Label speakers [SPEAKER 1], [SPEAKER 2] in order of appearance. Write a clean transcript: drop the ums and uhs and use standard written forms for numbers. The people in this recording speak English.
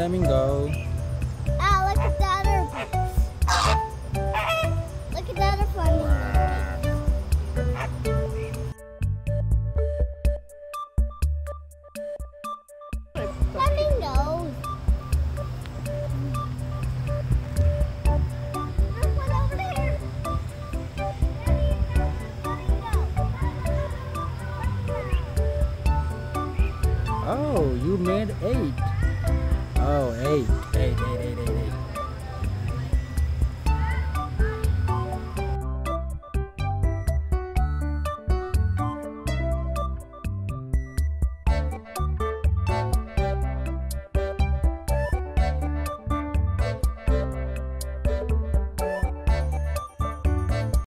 [SPEAKER 1] flamingo.
[SPEAKER 2] Ah, look at the other piece. Look at the other flamingo piece. Flamingos. There's one over there.
[SPEAKER 1] Oh, you made 8. Oh, 8.